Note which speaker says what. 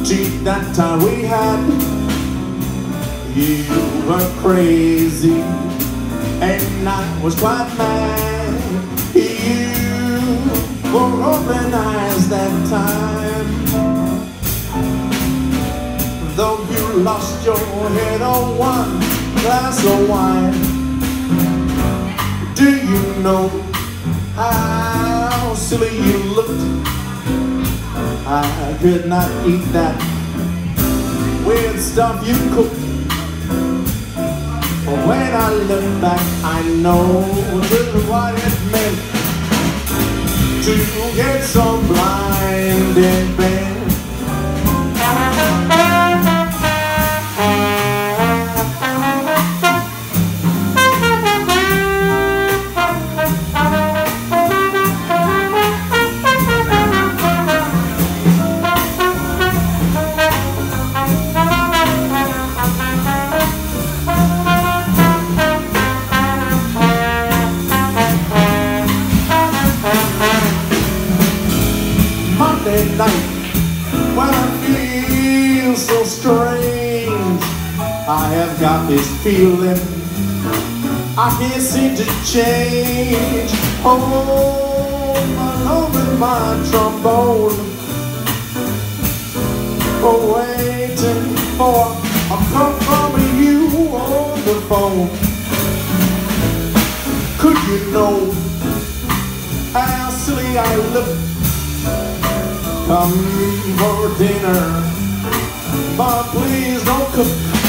Speaker 1: cheap that time we had. You were crazy and I was quite mad. You were open eyes that time. Though you lost your head on one glass of wine, do you know how silly you looked? I could not eat that weird stuff you cooked. But when I look back, I know just what it meant to get so blind in bed. Monday night, when I feel so strange, I have got this feeling I can't seem to change. Home alone with my trombone, waiting for a call from you on the phone. Could you know how silly I look? Come for dinner, but please don't cook.